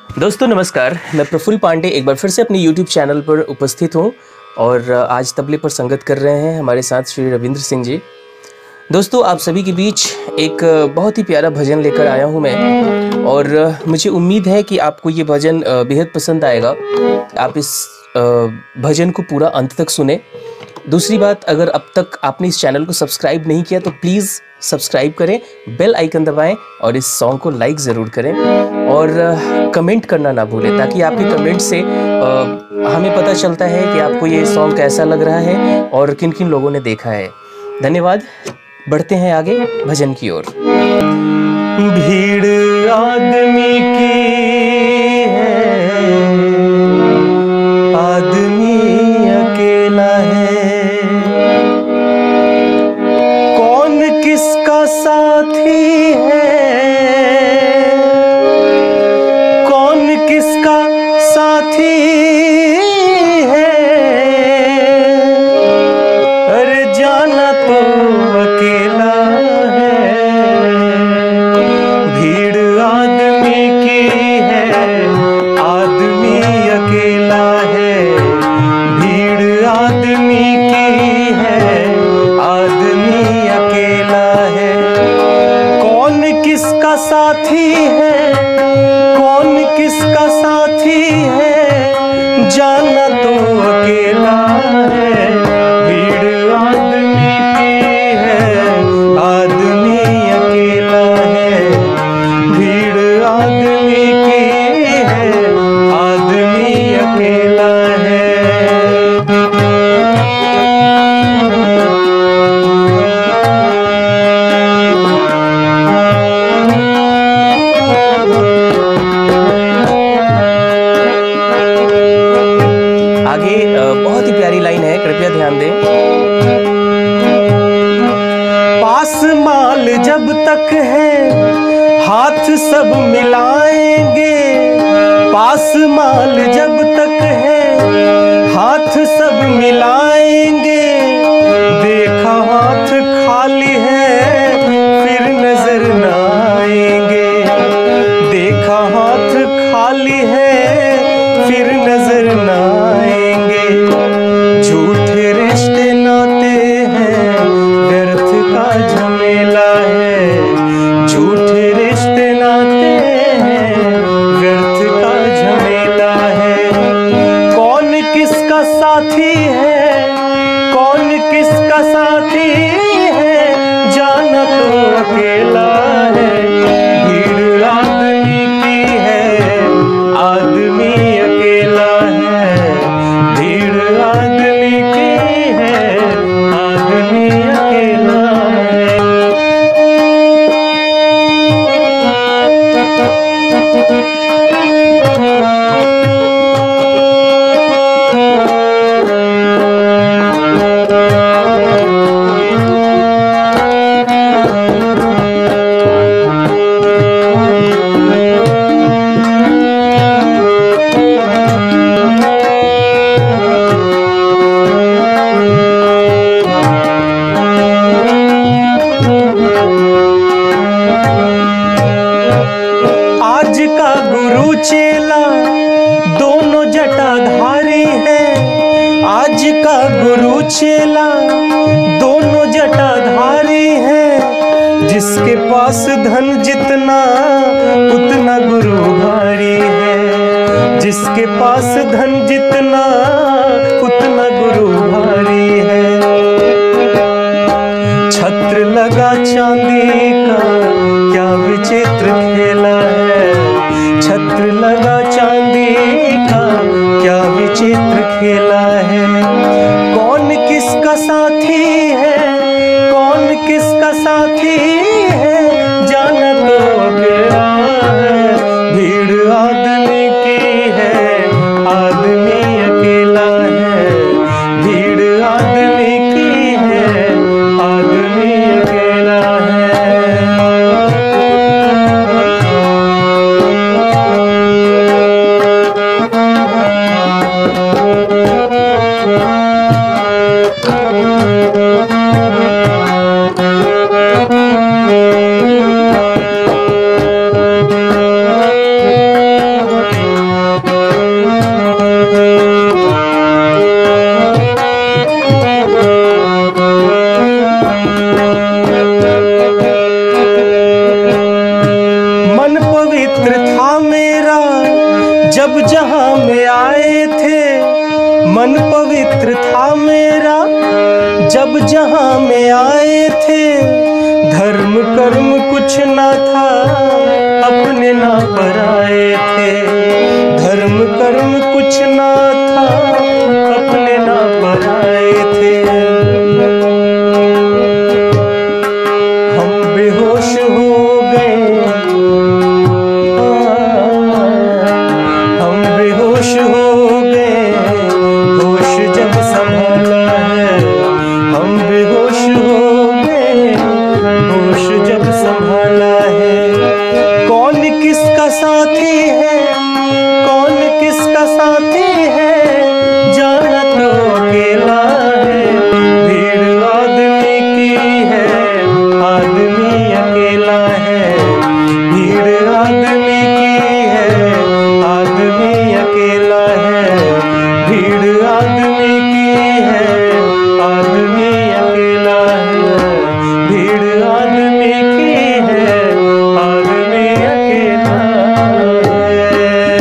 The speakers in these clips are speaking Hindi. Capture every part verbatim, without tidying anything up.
दोस्तों नमस्कार, मैं प्रफुल्ल पांडे एक बार फिर से अपने यूट्यूब चैनल पर उपस्थित हूं और आज तबले पर संगत कर रहे हैं हमारे साथ श्री रविंद्र सिंह जी। दोस्तों आप सभी के बीच एक बहुत ही प्यारा भजन लेकर आया हूं मैं और मुझे उम्मीद है कि आपको ये भजन बेहद पसंद आएगा। आप इस भजन को पूरा अंत तक सुने। दूसरी बात, अगर अब तक आपने इस चैनल को सब्सक्राइब नहीं किया तो प्लीज़ सब्सक्राइब करें, बेल आइकन दबाएं और इस सॉन्ग को लाइक ज़रूर करें और कमेंट करना ना भूलें, ताकि आपके कमेंट से आ, हमें पता चलता है कि आपको ये सॉन्ग कैसा लग रहा है और किन किन लोगों ने देखा है। धन्यवाद। बढ़ते हैं आगे भजन की ओर। भीड़ आदमी की है, आदमी अकेला है, कौन किसका साथी है, कौन किसका साथी है, अरे जाना तो अकेला है। भीड़ आदमी की है, आदमी अकेला है, भीड़ आदमी की है, आदमी अकेला है, कौन किसका साथी है, कौन किसका साथी है, जाना तो अकेला है। भीड़ आदमी की है, आदमी अकेला है, भीड़ आदमी की है, आदमी अकेला है। आगे बहुत ही प्यारी लाइन है, कृपया ध्यान दें। पास माल जब तक है हाथ सब मिलाएंगे, पास माल जब तक है हाथ सब मिलाएंगे, देखा हाथ खाली है फिर नजर न आएंगे, देखा हाथ खाली है फिर नजर न आएंगे, झूठे रिश्ते नाते हैं व्यर्थ का झमेला है, झूठे रिश्ते नाते हैं व्यर्थ का झमेला है, कौन किसका साथी है, कौन किसका साथी है, जाना तो अकेला है। भीड़ आदमी की है, आदमी अकेला है, भीड़ आदमी की है, आदमी अकेला है। आज का गुरु चेला दोनों जटाधारी हैं, आज का गुरु चेला दोनों जटाधारी हैं, जिसके पास धन जितना उतना गुरु भारी है, जिसके पास धन जितना उतना गुरु भारी है। छत्र लगा चांदी का क्या विचित्र खेला है, छत्र लगा चांदी का क्या विचित्र खेला है, कौन किसका साथी है, कौन किसका साथी है, जाना तो अकेला है। भीड़ आदमी की है, आदमी अकेला है, भीड़ आदमी की है, आदमी अकेला है। पवित्र था मेरा जब जहां में आए थे, मन पवित्र था मेरा जब जहां में आए थे। धर्म कर्म कुछ ना था, अपने ना पराए थे। धर्म कर्म कुछ ना था, अपने ना पराए थे। हम बेहोश हो गए, हम बेहोश हो गए, होश जब संभाला है। हम बेहोश हो गए, होश जब संभाला है। कौन किसका साथी है, कौन किसका साथी है, जाना तो अकेला है। भीड़ आदमी की है, आदमी अकेला है। भीड़ आदमी की है, आदमी अकेला है। भीड़ आदमी की है, आदमी अकेला है। भीड़ आदमी की है, आदमी अकेला है।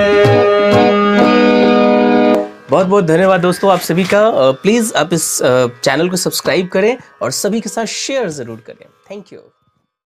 बहुत बहुत धन्यवाद दोस्तों आप सभी का। प्लीज़ आप इस चैनल को सब्सक्राइब करें और सभी के साथ शेयर ज़रूर करें। Thank you.